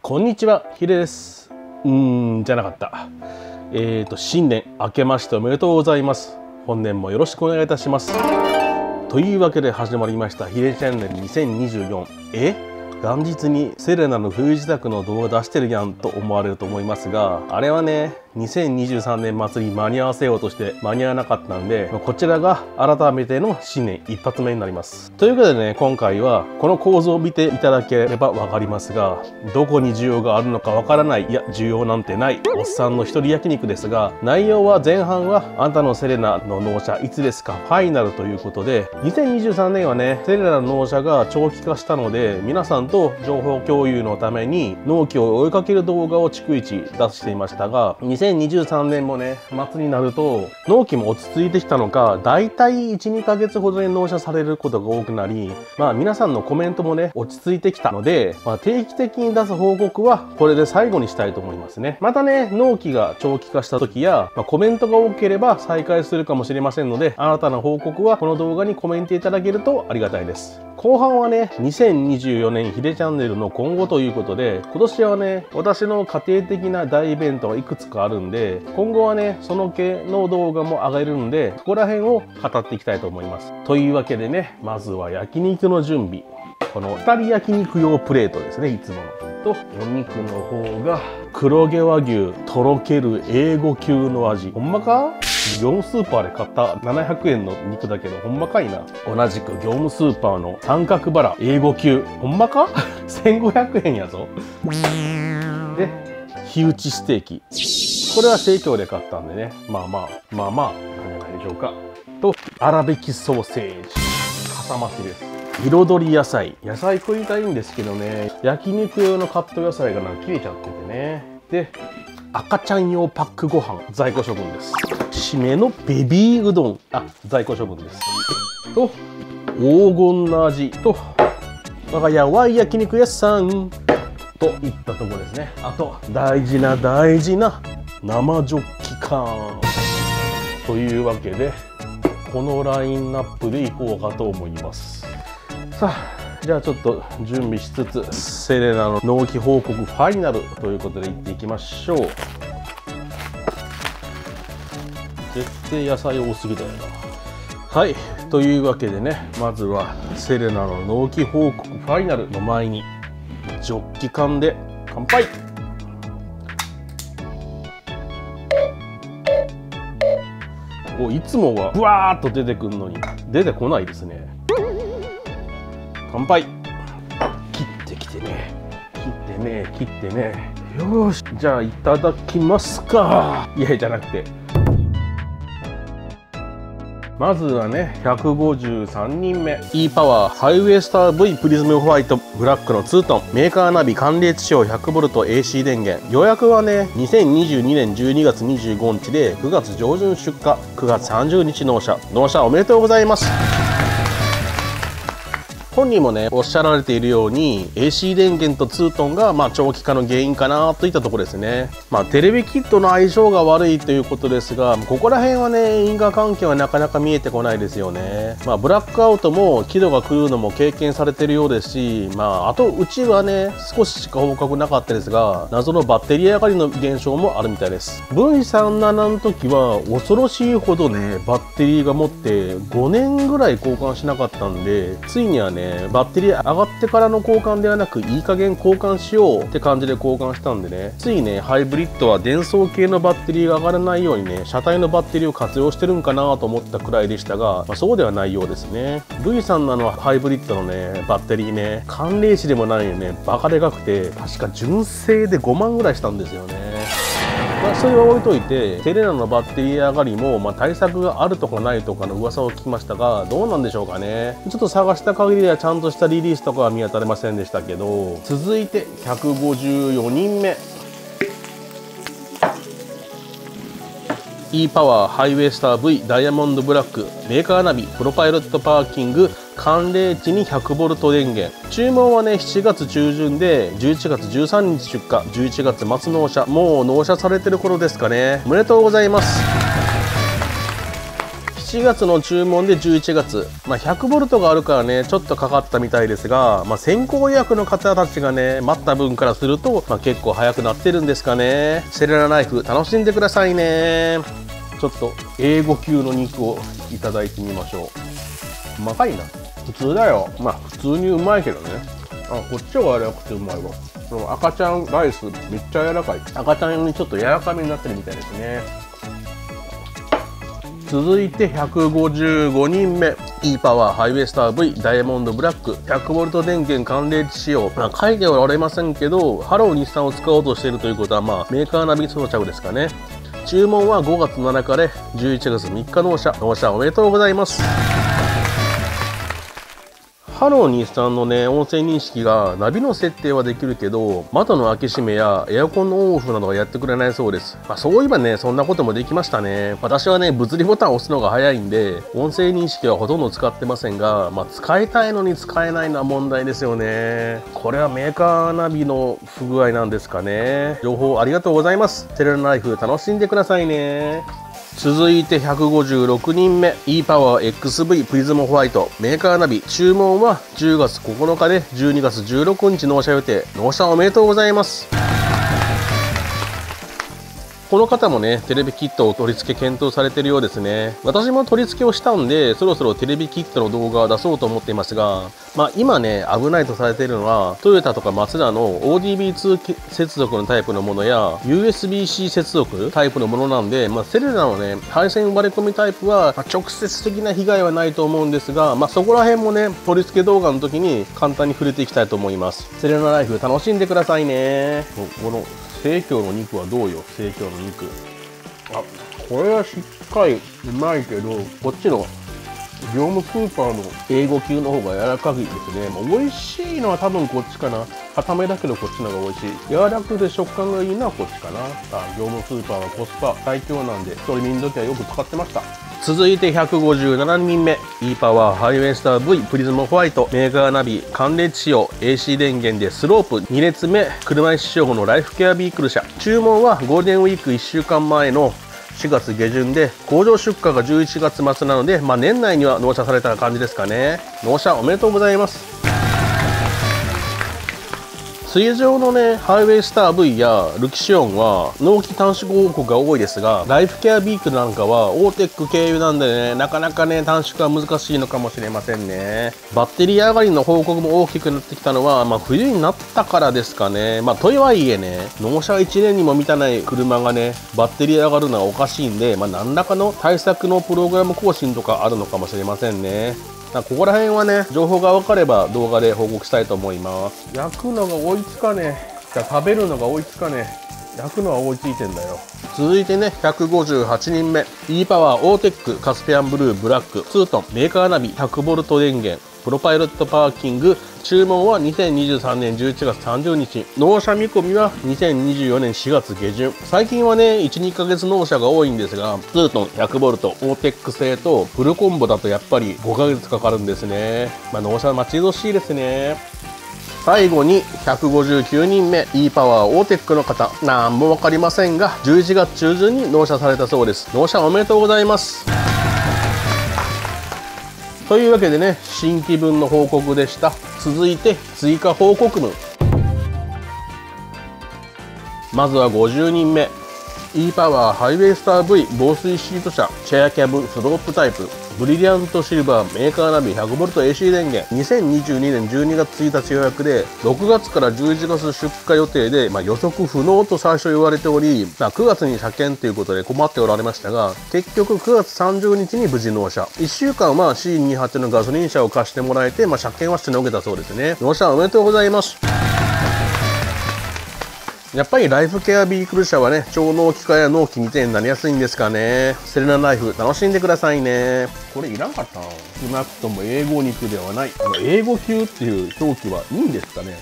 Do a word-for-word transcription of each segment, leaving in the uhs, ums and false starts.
こんにちは、ヒデです。うーん、じゃなかった。えーと、新年明けましておめでとうございます。本年もよろしくお願いいたします。というわけで始まりました、ヒデチャンネルにせんにじゅうよん。え元日にセレナの冬支度の動画出してるやんと思われると思いますが、あれはね、にせんにじゅうさんねん祭り間に合わせようとして間に合わなかったんで、こちらが改めての新年一発目になります。ということでね、今回はこの構造を見ていただければわかりますが、どこに需要があるのかわからない、いや需要なんてないおっさんの一人焼肉ですが、内容は前半はあんたのセレナの納車いつですかファイナルということで、にせんにじゅうさんねんはね、セレナの納車が長期化したので、皆さんと情報共有のために納期を追いかける動画を逐一出していましたが、にせんにじゅうさんねんもね、末になると納期も落ち着いてきたのか、だいたいいち、にかげつほどで納車されることが多くなり、まあ皆さんのコメントもね、落ち着いてきたので、まあ、定期的に出す報告はこれで最後にしたいと思いますね。またね、納期が長期化した時や、まあ、コメントが多ければ再開するかもしれませんので、新たな報告はこの動画にコメントいただけるとありがたいです。後半はね、にせんにじゅうよねんヒデチャンネルの今後ということで、今年はね、私の家庭的な大イベントがいくつかあるんで、今後はね、その系の動画も上げるんで、そこら辺を語っていきたいと思います。というわけでね、まずは焼肉の準備。このふたり焼肉用プレートですね、いつもの。と、お肉の方が黒毛和牛とろけるエーご級の味。ほんまか？業務スーパーで買ったななひゃくえんの肉だけどほんまかいな。同じく業務スーパーの三角バラ エーご級ほんまかせんごひゃくえんやぞ。で火打ちステーキ、これは生協で買ったんでね、まあまあまあまあなんじゃないでしょうか。と粗挽きソーセージかさ増しです。彩り野菜、野菜食いたいんですけどね、焼肉用のカット野菜がなんか切れちゃっててね。で赤ちゃん用パックご飯在庫処分です。締めのベビーうどん、あ、在庫処分です。と黄金の味と我が家は焼肉屋さんといったところですね。あと大事な大事な生ジョッキ缶というわけで、このラインナップでいこうかと思います。さあじゃあちょっと準備しつつ、セレナの納期報告ファイナルということでいっていきましょう。絶対野菜多すぎだよな。はい、というわけでね、まずはセレナの納期報告ファイナルの前にジョッキ缶で乾杯。お、いつもはブワーッと出てくるのに出てこないですね。乾杯。切ってきてね、切ってね、切ってね。よーし、じゃあいただきますか。いやじゃなくて、まずはね、ひゃくごじゅうさんにんめ E パワーハイウェイスター V プリズムホワイトブラックのツートン、メーカーナビ寒冷地仕様 ひゃくボルトエーシー 電源。予約はね、にせんにじゅうにねんじゅうにがつにじゅうごにちでくがつ上旬出荷、くがつさんじゅうにち納車。納車おめでとうございます。本人もねおっしゃられているように エーシー 電源とツートンがまあ長期化の原因かなといったところですね。まあテレビキットの相性が悪いということですが、ここら辺はね因果関係はなかなか見えてこないですよね。まあブラックアウトも輝度が狂うのも経験されてるようですし、まああとうちはね少ししか報告なかったですが、謎のバッテリー上がりの現象もあるみたいです。ブイさんじゅうなな の時は恐ろしいほどねバッテリーが持ってごねんぐらい交換しなかったんで、ついにはねバッテリー上がってからの交換ではなくいい加減交換しようって感じで交換したんでね、ついねハイブリッドは電装系のバッテリーが上がらないようにね車体のバッテリーを活用してるんかなと思ったくらいでしたが、まあ、そうではないようですね。 ブイさんじゅうなな のハイブリッドのねバッテリーね寒冷地でもないよねバカでかくて、確か純正でごまんぐらいしたんですよね。まあ、それは置いといて、セレナのバッテリー上がりも、まあ、対策があるとかないとかの噂を聞きましたが、どうなんでしょうかね。ちょっと探した限りではちゃんとしたリリースとかは見当たれませんでしたけど、続いてひゃくごじゅうよにんめ E パワーハイウェイスター V ダイヤモンドブラック、メーカーナビプロパイロットパーキング寒冷地に ひゃくボルト 電源。注文はねしちがつちゅうじゅんでじゅういちがつじゅうさんにち出荷、じゅういちがつ末納車。もう納車されてる頃ですかね。おめでとうございます。しちしがつの注文でじゅういちがつ、まあ、ひゃくボルト があるからねちょっとかかったみたいですが、まあ、先行予約の方たちがね待った分からすると、まあ、結構早くなってるんですかね。セレナライフ楽しんでくださいね。ちょっと英語級の肉をいただいてみましょう。うまかいな。普通だよ。まあ普通にうまいけどね。あ、こっちは柔らかくてうまいわ。この赤ちゃんライスめっちゃ柔らかい。赤ちゃん用にちょっと柔らかめになってるみたいですね。続いてひゃくごじゅうごにんめ E パワーハイウェイスター V ダイヤモンドブラック ひゃくボルト 電源寒冷地仕様、まあ、書いてはおられませんけどハロー日産を使おうとしているということは、まあ、メーカーナビ装着ですかね。注文はごがつなのかでじゅういちがつみっか納車。納車おめでとうございます。ハロー日産のね音声認識がナビの設定はできるけど窓の開け閉めやエアコンのオンオフなどはやってくれないそうです。まあ、そういえばねそんなこともできましたね。私はね物理ボタンを押すのが早いんで音声認識はほとんど使ってませんが、まあ、使いたいのに使えないのは問題ですよね。これはメーカーナビの不具合なんですかね。情報ありがとうございます。セレナライフ楽しんでくださいね。続いてひゃくごじゅうろくにんめ E パワー エックスブイ プリズムホワイトメーカーナビ注文はじゅうがつここのかでじゅうにがつじゅうろくにち納車予定。納車おめでとうございます。この方もねテレビキットを取り付け検討されているようですね。私も取り付けをしたんでそろそろテレビキットの動画を出そうと思っていますが、まあ、今ね危ないとされているのはトヨタとかマツダの オーディービーツー 接続のタイプのものや ユーエスビーシー 接続タイプのものなんで、まあ、セレナのね配線割れ込みタイプは、まあ、直接的な被害はないと思うんですが、まあ、そこら辺もね取り付け動画の時に簡単に触れていきたいと思います。セレナライフ楽しんでくださいね。この生協の肉はどうよ。生協の肉、あ、これはしっかりうまいけどこっちの業務スーパーの英語級の方が柔らかいですね。まあ、美味しいのは多分こっちかな。固めだけどこっちの方が美味しい。柔らかくて食感がいいのはこっちかな。あ、業務スーパーはコスパ最強なんでそれ見ん時はよく使ってました。続いてひゃくごじゅうななにんめ E パワーハイウェイスター V プリズムホワイトメーカーナビ寒冷地仕様 エーシー 電源でスロープに列目車椅子仕様のライフケアビークル車。注文はゴールデンウィークいっしゅうかんまえのしがつげじゅんで工場出荷がじゅういちがつまつなので、まあ、年内には納車された感じですかね。納車おめでとうございます。水上のねハイウェイスター V やルキシオンは納期短縮報告が多いですがライフケアビークルなんかはオーテック経由なんでねなかなかね短縮は難しいのかもしれませんね。バッテリー上がりの報告も大きくなってきたのは、まあ、冬になったからですかね。まあとはいえね納車いちねんにも満たない車がねバッテリー上がるのはおかしいんで、まあ、何らかの対策のプログラム更新とかあるのかもしれませんね。ここら辺はね情報が分かれば動画で報告したいと思います。焼くのが追いつかねえ。じゃあ食べるのが追いつかねえ。焼くのは追いついてんだよ。続いてねひゃくごじゅうはちにんめ E パワーオーテックカスピアンブルーブラックツートンメーカーナビ ひゃくボルト 電源プロパイロットパーキング。注文はにせんにじゅうさんねんじゅういちがつさんじゅうにち納車見込みはにせんにじゅうよねんしがつげじゅん。最近はね いちにかげつ納車が多いんですがツートン ひゃくボルト オーテック製とフルコンボだとやっぱりごかげつかかるんですね。まあ、納車待ち遠しいですね。最後にひゃくごじゅうきゅうにんめ E パワーオーテックの方なんも分かりませんがじゅういちがつちゅうじゅんに納車されたそうです。納車おめでとうございます。というわけでね新規分の報告でした。続いて追加報告文。まずはごじゅうにんめ E パワーハイウェイスター V 防水シート車チェアキャブスロープタイプブリリアントシルバーメーカーナビ ひゃくボルト エーシー 電源にせんにじゅうにねんじゅうにがつついたち予約でろくがつからじゅういちがつ出荷予定で、まあ、予測不能と最初言われており、まあ、くがつに車検ということで困っておられましたが結局くがつさんじゅうにちに無事納車。いっしゅうかんは シーにじゅうはち のガソリン車を貸してもらえて、まあ、車検はしのげたそうですね。納車おめでとうございます。やっぱりライフケアビークル車はね超納期化や納期未定になりやすいんですかね。セレナライフ楽しんでくださいね。これいらんかったな。少なくとも英語肉ではない。英語級っていう表記はいいんですかね。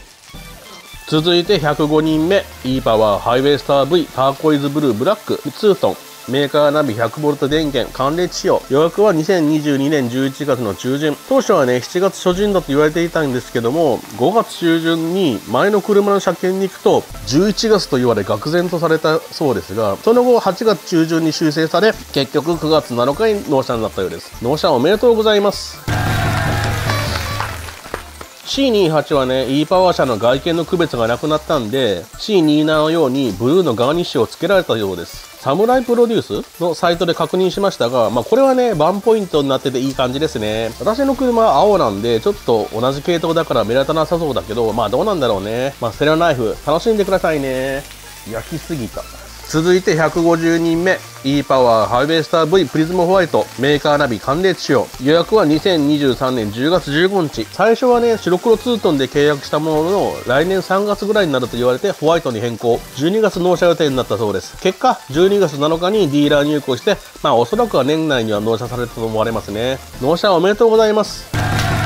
続いてひゃくごにんめ E パワーハイウェイスター V ターコイズブルーブラックツートンメーカーナビ ひゃくボルト 電源、寒冷地仕様。予約はにせんにじゅうにねんじゅういちがつの中旬。当初はね、しちがつ初旬だと言われていたんですけども、ごがつ中旬に前の車の車検に行くと、じゅういちがつと言われ愕然とされたそうですが、その後はちがつ中旬に修正され、結局くがつなのかに納車になったようです。納車おめでとうございます。シーにじゅうはち はね、e パワー車の外見の区別がなくなったんで、シーにじゅうなな のようにブルーのガーニッシュをつけられたようです。サムライプロデュースのサイトで確認しましたが、まあこれはね、ワンポイントになってていい感じですね。私の車は青なんで、ちょっと同じ系統だから目立たなさそうだけど、まあどうなんだろうね。まあステラナイフ、楽しんでくださいね。焼きすぎた。続いてひゃくごじゅうにんめ、e パワーハイウェイスター V プリズムホワイト、メーカーナビ寒冷地仕様。予約はにせんにじゅうさんねんじゅうがつじゅうごにち。最初はね、白黒ツートンで契約したものの、来年さんがつぐらいになると言われてホワイトに変更。じゅうにがつ納車予定になったそうです。結果、じゅうにがつなのかにディーラー入庫して、まあおそらくは年内には納車されたと思われますね。納車おめでとうございます。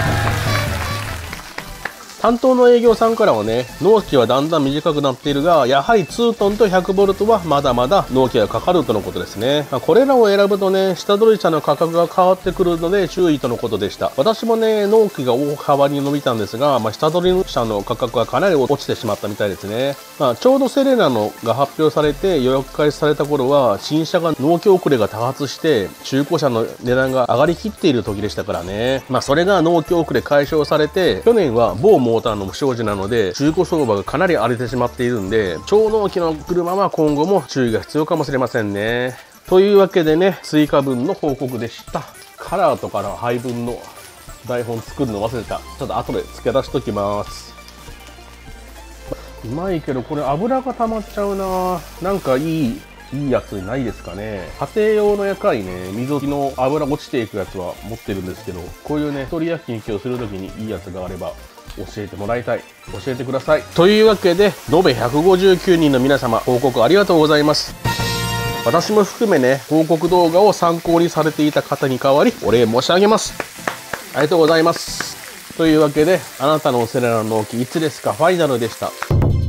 担当の営業さんからはね、納期はだんだん短くなっているが、やはりツートンと ひゃくボルト はまだまだ納期がかかるとのことですね。まあ、これらを選ぶとね、下取り車の価格が変わってくるので注意とのことでした。私もね、納期が大幅に伸びたんですが、まあ、下取り車の価格はかなり落ちてしまったみたいですね。まあ、ちょうどセレナのが発表されて予約開始された頃は、新車が納期遅れが多発して、中古車の値段が上がりきっている時でしたからね。まあ、それが納期遅れ解消されて、去年は某モーターの不祥事なので中古相場がかなり荒れてしまっているんで、超納期の車は今後も注意が必要かもしれませんね。というわけでね、追加分の報告でした。カラーとかの配分の台本作るの忘れた。ちょっと後で付け出しときます。うまいけどこれ油が溜まっちゃうな。なんかいいいいやつないですかね。家庭用のやかいね、水置きの油落ちていくやつは持ってるんですけど、こういうね、一人焼肉をするときにいいやつがあれば教えてもらいたい。教えてください。というわけで、延べひゃくごじゅうきゅうにんの皆様、報告ありがとうございます。私も含めね、報告動画を参考にされていた方に代わり、お礼申し上げます。ありがとうございます。というわけで、あなたのセレナの納期いつですかファイナルでした。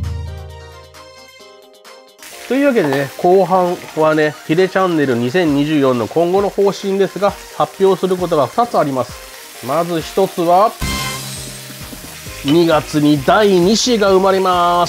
というわけでね、後半はね、ヒデチャンネルにせんにじゅうよんの今後の方針ですが、発表することがふたつあります。まずひとつは、にがつにだいに子が生まれます。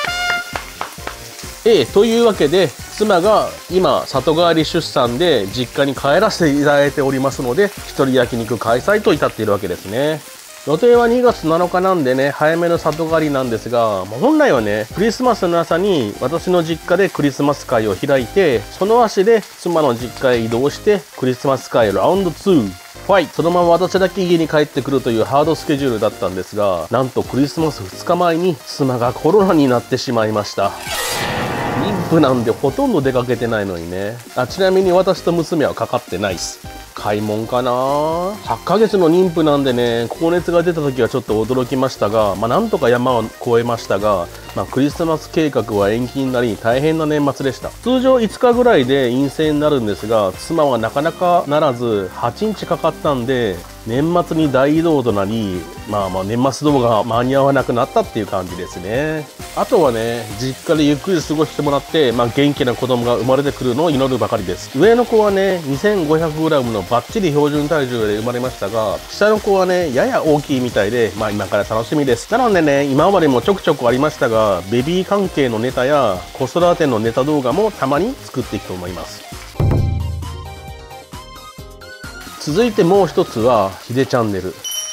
ええ、というわけで、妻が今、里帰り出産で実家に帰らせていただいておりますので、一人焼肉開催と至っているわけですね。予定はにがつなのかなんでね、早めの里帰りなんですが、本来はね、クリスマスの朝に私の実家でクリスマス会を開いて、その足で妻の実家へ移動して、クリスマス会ラウンドツー。はい、そのまま私だけ家に帰ってくるというハードスケジュールだったんですが、なんとクリスマスふつかまえに妻がコロナになってしまいました。妊婦なんでほとんど出かけてないのにね。あ、ちなみに私と娘はかかってないっす。買い物かな。はちかげつの妊婦なんでね、高熱が出た時はちょっと驚きましたが、まあなんとか山を越えましたが、まあクリスマス計画は延期になり大変な年末でした。通常いつかぐらいで陰性になるんですが、妻はなかなかならずはちにちかかったんで、年末に大移動となり、まあまあ年末動画が間に合わなくなったっていう感じですね。あとはね、実家でゆっくり過ごしてもらって、まあ元気な子供が生まれてくるのを祈るばかりです。上の子はね、にせんごひゃくグラム のバッチリ標準体重で生まれましたが、下の子はね、やや大きいみたいで、まあ今から楽しみです。なのでね、今までもちょくちょくありましたが、ベビー関係のネタや子育てのネタ動画もたまに作っていくと思います。続いてもう一つはヒデチャンネル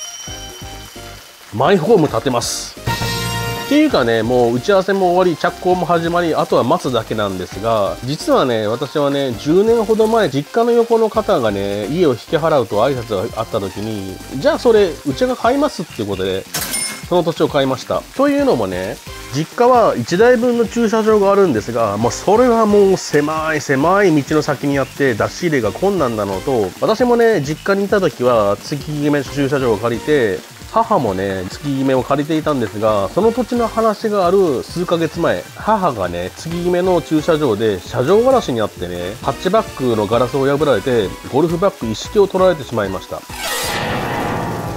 マイホーム建てます。っていうかね、もう打ち合わせも終わり、着工も始まり、あとは待つだけなんですが、実はね、私はね、じゅうねんほど前、実家の横の方がね、家を引き払うと挨拶があった時に、じゃあそれ、うちが買いますっていうことで、その土地を買いました。というのもね、実家はいちだいぶんの駐車場があるんですが、もうそれはもう狭い狭い道の先にあって出し入れが困難なのと、私もね、実家にいた時は月決め駐車場を借りて、母もね、月決めを借りていたんですが、その土地の話がある数ヶ月前、母がね、月決めの駐車場で車上荒らしにあってね、ハッチバックのガラスを破られて、ゴルフバッグ一式を取られてしまいました。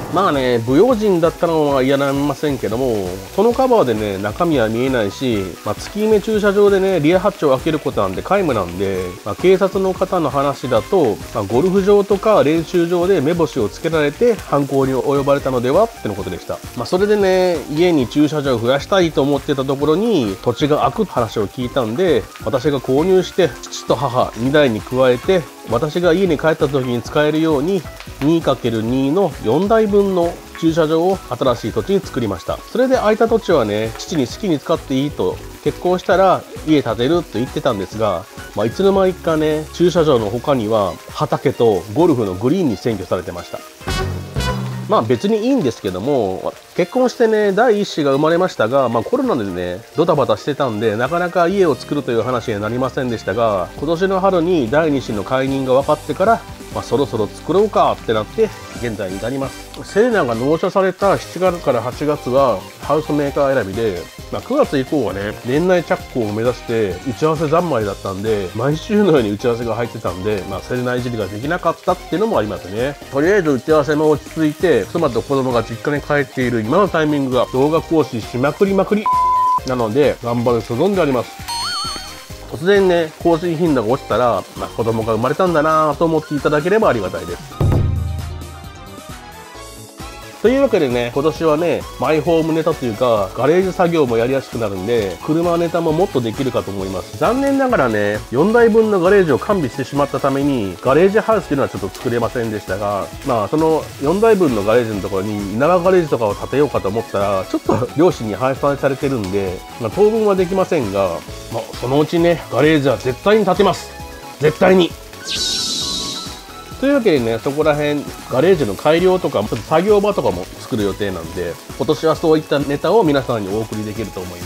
まあね、不用心だったのは嫌なりませんけども、そのカバーでね、中身は見えないし、まあ、月目駐車場でね、リアハッチを開けることなんで皆無なんで、まあ、警察の方の話だと、まあ、ゴルフ場とか練習場で目星をつけられて犯行に及ばれたのではってのことでした。まあ、それでね、家に駐車場を増やしたいと思ってたところに、土地が空く話を聞いたんで、私が購入して、父と母にだいに加えて、私が家に帰った時に使えるように にかけるに のよんだいぶんの駐車場を新しい土地に作りました。それで空いた土地はね、父に好きに使っていいと、結婚したら家建てると言ってたんですが、まあ、いつの間にかね、駐車場の他には畑とゴルフのグリーンに占拠されてました。まあ別にいいんですけども、結婚してね、第一子が生まれましたが、まあコロナでね、ドタバタしてたんで、なかなか家を作るという話にはなりませんでしたが、今年の春に第二子の解任が分かってから、まあ、そろそろ作ろうかってなって現在に至ります。セレナが納車されたしちがつからはちがつはハウスメーカー選びで、まあ、くがつ以降はね、年内着工を目指して打ち合わせ三昧だったんで、毎週のように打ち合わせが入ってたんで、まあ、セレナいじりができなかったっていうのもありますね。とりあえず打ち合わせも落ち着いて、妻と子供が実家に帰っている今のタイミングが動画更新しまくりまくりなので、頑張る所存であります。突然ね、更新頻度が落ちたら、まあ、子供が生まれたんだなぁと思っていただければありがたいです。というわけでね、今年はね、マイホームネタというか、ガレージ作業もやりやすくなるんで、車ネタももっとできるかと思います。残念ながらね、よんだいぶんのガレージを完備してしまったために、ガレージハウスっていうのはちょっと作れませんでしたが、まあ、そのよんだいぶんのガレージのところに、稲葉ガレージとかを建てようかと思ったら、ちょっと両親に配算されてるんで、まあ、当分はできませんが、まあ、そのうちね、ガレージは絶対に建てます。絶対に。というわけでね、そこら辺、ガレージの改良とか、ちょっと作業場とかも作る予定なんで、今年はそういったネタを皆さんにお送りできると思います。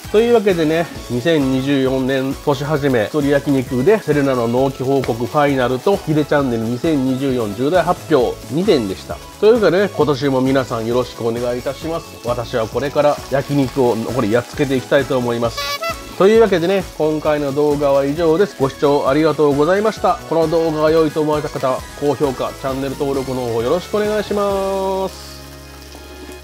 というわけでね、にせんにじゅうよねん年始め、一人焼肉でセレナの納期報告ファイナルと、ヒデチャンネルにせんにじゅうよん重大発表にてんでした。というわけでね、今年も皆さんよろしくお願いいたします。私はこれから焼肉を残りやっつけていきたいと思います。というわけでね、今回の動画は以上です。ご視聴ありがとうございました。この動画が良いと思われた方、高評価、チャンネル登録の方よろしくお願いします。